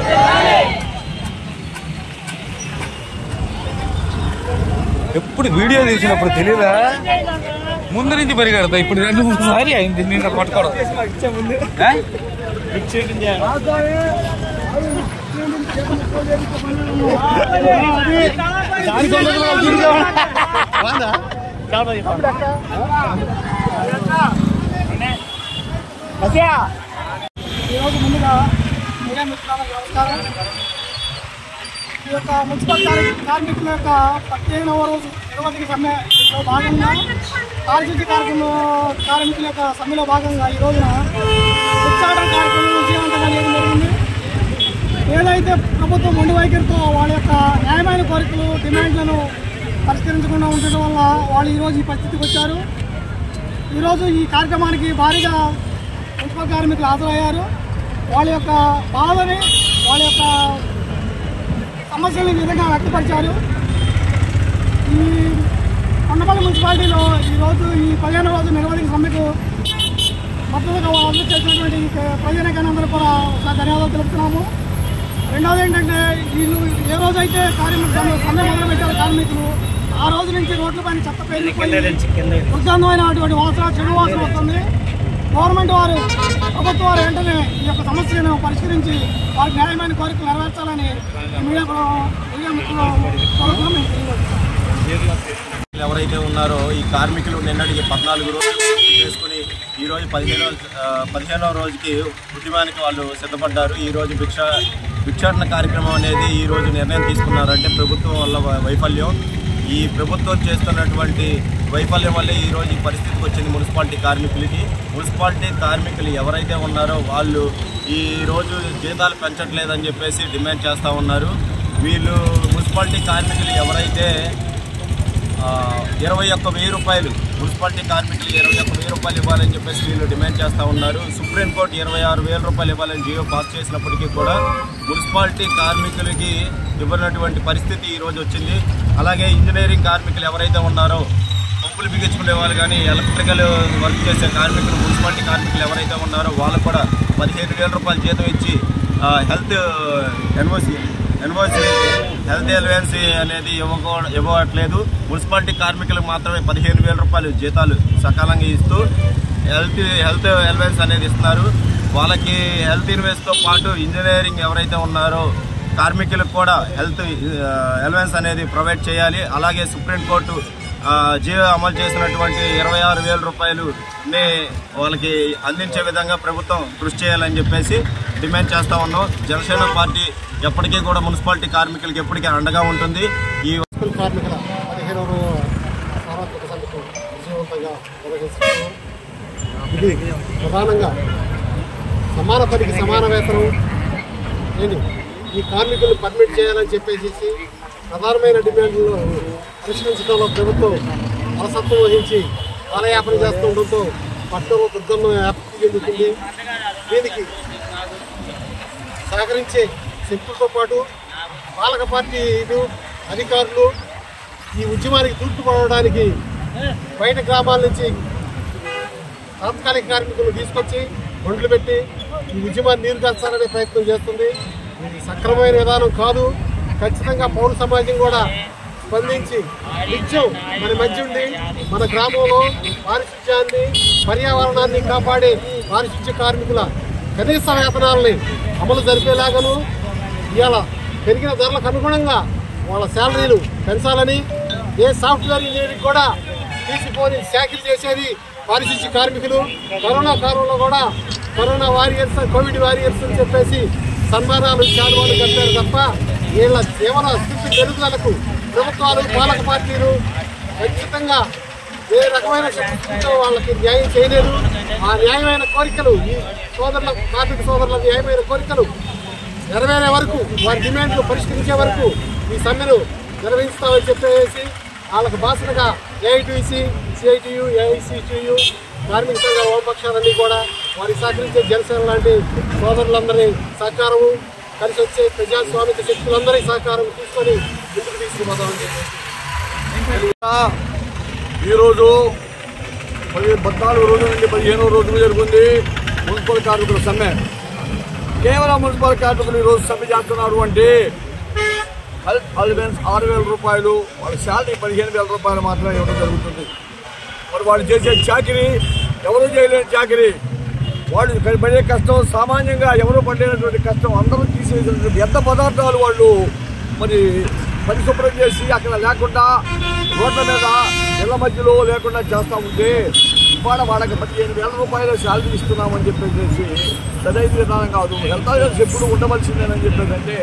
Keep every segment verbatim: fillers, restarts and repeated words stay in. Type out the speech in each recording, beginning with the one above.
ఎప్పుడు వీడియో తీసినప్పుడు తెలియదా ముందు నుంచి పరిగెడతా ఇప్పుడు రెండు మూడు సారి అయింది నిన్న పట్టుకోవడం ఈరోజు ముందుగా మీడియా మిత్రులకు నమస్కారం. ఈ యొక్క మున్సిపల్ కార్మికుల యొక్క పదిహేనవ రోజు నిర్వహించిన సమ్మెలో భాగంగా పారిశుద్ధ్య కార్యక్రమం కార్మికుల యొక్క సమ్మెలో భాగంగా ఈ రోజున ఉచ్చాటన కార్యక్రమం విజయవంతంగా చేయడం జరిగింది. ఏదైతే ప్రభుత్వం మొండి వైఖరితో వాళ్ళ యొక్క న్యాయమైన కోరికలు డిమాండ్లను పరిష్కరించకుండా ఉండటం వల్ల వాళ్ళు ఈరోజు ఈ పరిస్థితికి వచ్చారు. ఈరోజు ఈ కార్యక్రమానికి భారీగా మున్సిపల్ కార్మికులు హాజరయ్యారు. వాళ్ళ యొక్క బాధని వాళ్ళ యొక్క సమస్యలను ఈ విధంగా వ్యక్తపరిచారు. ఈ కొండపల్లి మున్సిపాలిటీలో ఈరోజు ఈ పదిహేను రోజు నిర్వహించిన సమ్మెకు మద్దతుగా అమలు చేసినటువంటి ప్రజానికానందరూ కూడా ఒకసారి ధన్యవాదాలు తెలుపుతున్నాము. రెండవది ఏంటంటే వీళ్ళు ఏ రోజైతే కార్మికులు సమ్మె మొదలుపెట్టారు కార్మికులు ఆ రోజు నుంచి రోడ్లపైన చెత్త పేరుకుపోయి దుర్గంధమైనటువంటి వాసన చెడు వాసన వస్తుంది. గవర్నమెంట్ వారు ప్రభుత్వం వారు వెంటనే ఈ యొక్క సమస్యలను పరిష్కరించి వారికి న్యాయమైన కోరికలు నెరవేర్చాలని మీడియా మీడియా మిత్రులు కోరుతున్నాం. మేము తెలియజేస్తాం. ఎవరైతే ఉన్నారో ఈ కార్మికులు నిన్నటికి పద్నాలుగు రోజులు చేసుకుని ఈరోజు పదిహేను పదిహేనవ రోజుకి ఉద్యమానికి వాళ్ళు సిద్ధపడ్డారు. ఈరోజు భిక్ష భిక్షాటన కార్యక్రమం అనేది ఈరోజు నిర్ణయం తీసుకున్నారంటే ప్రభుత్వం వల్ల వైఫల్యం. ఈ ప్రభుత్వం చేస్తున్నటువంటి వైఫల్యం వల్లే ఈరోజు ఈ పరిస్థితికి వచ్చింది మున్సిపాలిటీ కార్మికులకి. మున్సిపాలిటీ కార్మికులు ఎవరైతే ఉన్నారో వాళ్ళు ఈరోజు జీతాలు పెంచట్లేదని చెప్పేసి డిమాండ్ చేస్తూ ఉన్నారు. వీళ్ళు మున్సిపాలిటీ కార్మికులు ఎవరైతే ఇరవై ఒక్క వెయ్యి రూపాయలు మున్సిపాలిటీ కార్మికులు ఇరవై ఒక్క వెయ్యి రూపాయలు ఇవ్వాలని చెప్పేసి వీళ్ళు డిమాండ్ చేస్తూ ఉన్నారు. సుప్రీంకోర్టు ఇరవై ఆరు వేల రూపాయలు ఇవ్వాలని జియో పాస్ చేసినప్పటికీ కూడా మున్సిపాలిటీ కార్మికులకి ఇవ్వనటువంటి పరిస్థితి ఈరోజు వచ్చింది. అలాగే ఇంజనీరింగ్ కార్మికులు ఎవరైతే ఉన్నారో పంపులు బిగించుకునే వాళ్ళు కానీ ఎలక్ట్రికల్ వర్క్ చేసే కార్మికులు మున్సిపాలిటీ కార్మికులు ఎవరైతే ఉన్నారో వాళ్ళకు కూడా పదిహేను వేల రూపాయలు జీతం ఇచ్చి health NOC NOC health allowance అనేది ఇవ్వకో ఇవ్వట్లేదు. మున్సిపాలిటీ కార్మికులకు మాత్రమే పదిహేను వేల రూపాయలు జీతాలు సకాలంగా ఇస్తూ హెల్త్ హెల్త్ ఎలవెన్స్ అనేది ఇస్తున్నారు. వాళ్ళకి హెల్త్ ఇన్వెస్ట్తో పాటు ఇంజనీరింగ్ ఎవరైతే ఉన్నారో కార్మికులకు కూడా హెల్త్ ఎలవెన్స్ అనేది ప్రొవైడ్ చేయాలి. అలాగే సుప్రీంకోర్టు జియో అమలు చేసినటువంటి ఇరవై ఆరు వేల రూపాయలుని వాళ్ళకి అందించే విధంగా ప్రభుత్వం కృషి చేయాలని చెప్పేసి డిమాండ్ చేస్తూ ఉన్నాం. జనసేన పార్టీ ఎప్పటికీ కూడా మున్సిపాలిటీ కార్మికులకి ఎప్పటికీ అండగా ఉంటుంది. ఈ మున్సిపల్ కార్మికుల పదిహేనవ సార్వత్రిక సమ్మెకు విజయవంతంగా నిర్వహిస్తున్నాము. ఇది ప్రధానంగా సమాన పనికి సమాన వేతనం నేను ఈ కార్మికులు పర్మిట్ చేయాలని చెప్పేసి ప్రధానమైన డిమాండ్లను పరిష్కరించడంలో ప్రభుత్వం అలసత్వం వహించి కాలయాపన చేస్తూ ఉండడంతో పట్టణంలో దుర్గంధం వ్యాప్తి చెందుతుంది. దీనికి సహకరించే శక్తులతో పాటు పాలక పార్టీలు అధికారులు ఈ ఉద్యమానికి తూర్పుపడడానికి బయట గ్రామాల నుంచి తాత్కాలిక కార్మికులను తీసుకొచ్చి ఒండ్లు పెట్టి ఈ ఉద్యమాన్ని నీరుగార్చాలనే ప్రయత్నం చేస్తుంది. ఇది సక్రమమైన విధానం కాదు. ఖచ్చితంగా పౌర సమాజం కూడా స్పందించి నిత్యం మన మధ్య ఉండి మన గ్రామంలో పారిశుధ్యాన్ని పర్యావరణాన్ని కాపాడే పారిశుధ్య కార్మికుల కనీస వేతనాలని అమలు జరిపేలాగాను ఇవాళ పెరిగిన ధరలకు అనుగుణంగా వాళ్ళ శాలరీలు పెంచాలని ఏ సాఫ్ట్వేర్ ఇంజనీరింగ్ కూడా తీసిపోని శాఖలు చేసేది పారిశుధ్య కార్మికులు. కరోనా కాలంలో కూడా కరోనా వారియర్స్ కోవిడ్ వారియర్స్ అని చెప్పేసి సన్మానాలు శాలువాలు కట్టారు తప్ప వీళ్ళ జీవన స్థితి మెరుగుదలకు ప్రభుత్వాలు పాలక పార్టీలు ఖచ్చితంగా ఏ రకమైన శక్తితో వాళ్ళకి న్యాయం చేయలేదు. ఆ న్యాయమైన కోరికలు ఈ సోదరుల కార్మిక సోదరుల న్యాయమైన కోరికలు నెరవేరే వరకు వారి డిమాండ్లు పరిష్కరించే వరకు ఈ సమ్మెను నిర్వహిస్తామని చెప్పేసి వాళ్ళకు బాసనగా ఏఐటీసీ సిఐటియు ఏఐసిటియు కార్మిక సంఘ వామపక్షాలన్నీ కూడా వారికి సహకరించే జనసేన లాంటి సోదరులందరి సహకారము కలిసి వచ్చే ప్రజాస్వామిక శక్తులందరి సహకారం తీసుకొని ముందుకు తీసుకుపోతామని ఈరోజు పది పద్నాలుగు రోజుల నుండి పదిహేను రోజులు జరుగుతుంది మున్సిపల్ కార్మికుల సమ్మె. కేవలం మున్సిపల్ కార్మికులు ఈరోజు సమ్మె చేస్తున్నారు అంటే హెల్త్ అలవెన్స్ ఆరు వేల రూపాయలు, వాళ్ళ శాలరీ పదిహేను వేల రూపాయలు మాత్రమే ఇవ్వడం జరుగుతుంది. మరి వాళ్ళు చేసే చాకరీ ఎవరు చేయలేని చాకరీ, వాళ్ళు పడే కష్టం సామాన్యంగా ఎవరు పడలేనటువంటి కష్టం అందరూ తీసేసినటువంటి వ్యర్థ పదార్థాలు వాళ్ళు మరి పరిశుభ్రం చేసి అక్కడ లేకుండా రోడ్ల మీద ఇళ్ల మధ్యలో లేకుండా చేస్తూ ఉంటే ఇవాళ వాళ్ళకి పదిహేను వేల రూపాయలు శాలరీ ఇస్తున్నామని చెప్పేసి సరైన విధానం కాదు. హెల్త్ అలవెన్స్ ఎప్పుడు ఉండవలసిందేనని చెప్పేసి అంటే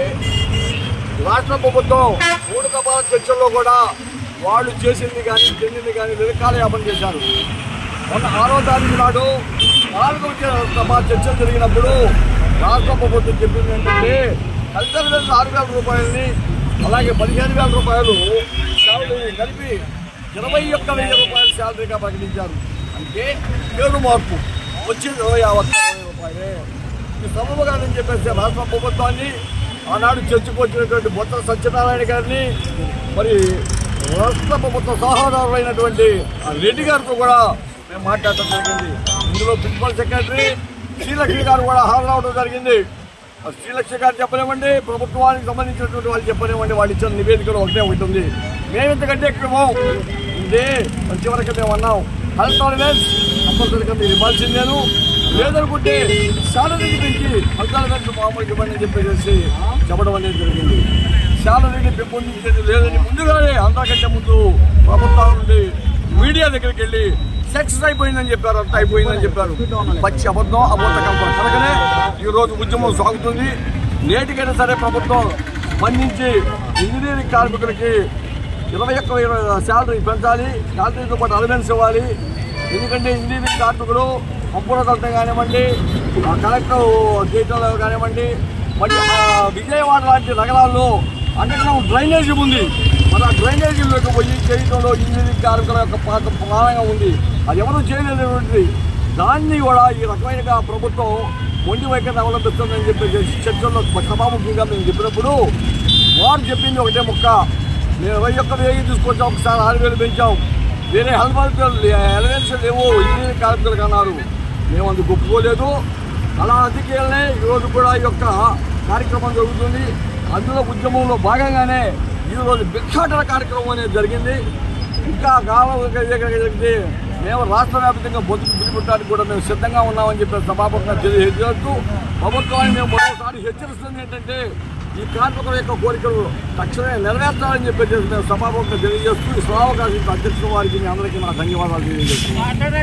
రాష్ట్ర ప్రభుత్వం మూడు దఫాల చర్చల్లో కూడా వాళ్ళు చేసింది కానీ చెందింది కానీ నిరకాలయాపన చేశారు. మొన్న ఆరో తారీఖు నాడు నాలుగో దఫా చర్చలు జరిగినప్పుడు రాష్ట్ర ప్రభుత్వం చెప్పింది ఏంటంటే హెల్త్ అలవెన్స్ ఆరు వేల రూపాయలని అలాగే పదిహేను వేల రూపాయలు శాలరీ కలిపి ఇరవై ఒక్క వెయ్యి రూపాయలు శాలరీగా ప్రకటించారు. అంటే పేరు మార్పు వచ్చేది ఇరవై ఒక్క వెయ్యి రూపాయలే. ఈ సబబు కాదని చెప్పేసి రాష్ట్ర ప్రభుత్వాన్ని ఆనాడు చర్చకు వచ్చినటువంటి బొత్స సత్యనారాయణ గారిని మరి రాష్ట్ర ప్రభుత్వ సలహాదారులైనటువంటి రెడ్డి గారితో కూడా మేము మాట్లాడటం జరిగింది. ఇందులో ప్రిన్సిపల్ సెక్రటరీ శ్రీలక్ష్మి గారు కూడా హాజరవడం జరిగింది. శ్రీలక్ష్మి గారు చెప్పలేమండి, ప్రభుత్వానికి సంబంధించినటువంటి వాళ్ళు చెప్పలేమండి, వాళ్ళు ఇచ్చిన నివేదికలో ఒకటే ఉంటుంది. మేము ఇంతకంటే ఎక్కువ ఇదే చివరికి మేము అన్నాం హెల్త్ అలవెన్స్ కంపల్సరీగా మీరు ఇవ్వాల్సిందేను, లేదనుకుంటే శాలరీకి పెంచి హెల్త్ అలవెన్స్ మామూలుగా ఇవ్వండి అని చెప్పేసి చెప్పడం అనేది జరిగింది. శాలరీని పెంపొందించేది లేదని ముందుగానే అంతకంటే ముందు ప్రభుత్వం నుండి మీడియా దగ్గరికి వెళ్ళి సక్సెస్ అయిపోయిందని చెప్పారు, అంత అయిపోయిందని చెప్పారు. పచ్చి అబద్ధం అబద్ధ కల్పన కనుకనే ఈరోజు ఉద్యమం సాగుతుంది. నేటికైనా సరే ప్రభుత్వం స్పందించి ఇంజనీరింగ్ కార్మికులకి ఇరవై ఒక్క శాలరీ పెంచాలి, శాలరీతో పాటు అలవెన్స్ ఇవ్వాలి. ఎందుకంటే ఇంజనీరింగ్ కార్మికులు కంప్యూటర్ కానివ్వండి, కలెక్టర్ చేయటంలో కానివ్వండి, మరి విజయవాడ లాంటి నగరాల్లో అండర్ గ్రౌండ్ డ్రైనేజీ ఉంది. మన డ్రైనేజీలోకి పోయి చేయడంలో ఇంజనీరింగ్ కార్మికుల యొక్క పాత్ర ప్రధానంగా ఉంది. అది ఎవరు చేయలేనటువంటిది. దాన్ని కూడా ఈ రకమైన ప్రభుత్వం మొండి వైఖరిని అవలంబిస్తుందని చెప్పేసి చర్చల్లో సభాముఖంగా మేము చెప్పినప్పుడు వారు చెప్పింది ఒకటే ముక్క, మేము ఇరవై ఒక్క వెయ్యి తీసుకొచ్చాం, ఒకసారి ఆరు వేలు పెంచాం, వేరే హెల్త్ అలవెన్స్ లేవు ఇంజనీరింగ్ కార్మికులకు అన్నారు. మేము అందుకు ఒప్పుకోలేదు. అలా అందుకేనే ఈరోజు కూడా ఈ యొక్క కార్యక్రమం జరుగుతుంది. అందులో ఉద్యమంలో భాగంగానే ఈరోజు భిక్షాటన కార్యక్రమం అనేది జరిగింది. ఇంకా కాలం జరిగితే మేము రాష్ట్ర వ్యాప్తంగా బతుకు పిలుపుటానికి కూడా మేము సిద్ధంగా ఉన్నామని చెప్పి సభాపకంగా తెలియజేస్తూ ప్రభుత్వాన్ని మేము మరోసారి హెచ్చరిస్తుంది ఏంటంటే ఈ కార్మికుల యొక్క కోరికలు తక్షణమే నెరవేర్చాలని చెప్పేసి మేము సభాపకంగా తెలియజేస్తూ ఈ సభావకాశం అధ్యక్షుల వారికి మీ అందరికీ నా ధన్యవాదాలు తెలియజేస్తున్నాను.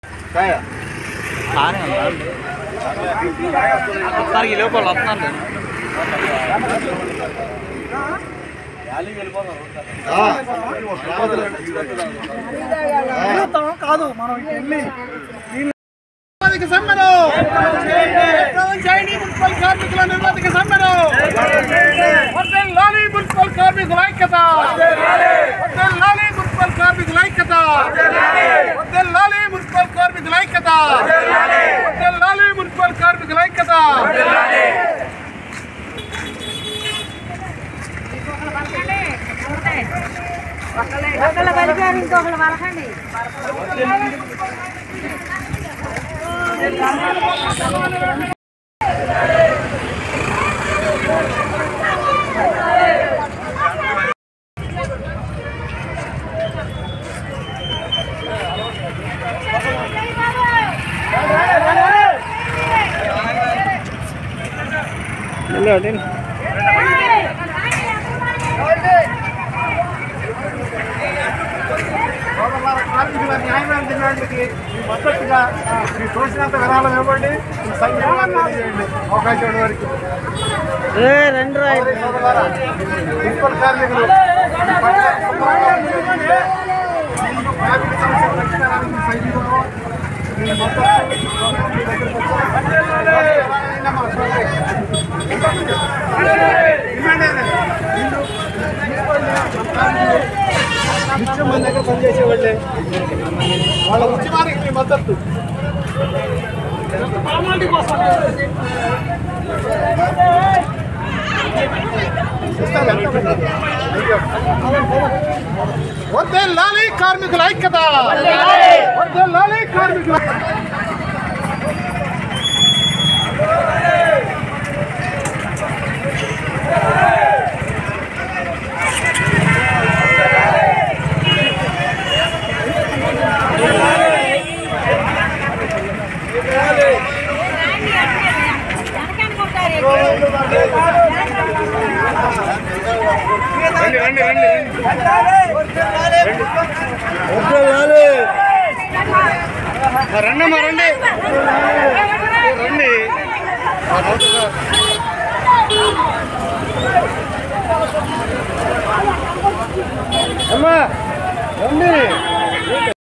కాదు మనం మున్సిపల్ కార్మికుల నిర్వాధిక సమ్మెను వర్ధిల్లాలి మున్సిపల్ కార్మికుల ఐక్యత, వర్ధిల్లాలి మున్సిపల్ కార్మికుల ఐక్యత, వర్ధిల్లాలి మున్సిపల్ కార్మికుల ఐక్యత, వర్ధిల్లాలి మున్సిపల్ కార్మికుల ఐక్యత. ఒకళ్ళ కలిపారు ఇంకొకళ్ళు వలకండి. కార్మికుల న్యాయమైన డిమాండ్లకి మద్దతుగా మీ తోచినంత విరాళం ఇవ్వండి, సంఘీభావం తెలియజేయండి. అవకాశం వరకు మున్సిపల్ కార్మికులు కార్మిక సమస్యల పరిష్కారానికి సైనికులు మీ మద్దతు నిత్యం మన దగ్గర పనిచేసేవాళ్ళే, వాళ్ళ ఉద్యమానికి మీ మద్దతు. వర్ధిల్లాలి కార్మికుల ఐక్యత, వర్ధిల్లాలి కార్మికుల రండి రండి రండి రండమ్మా రండి రండి అమ్మా రండి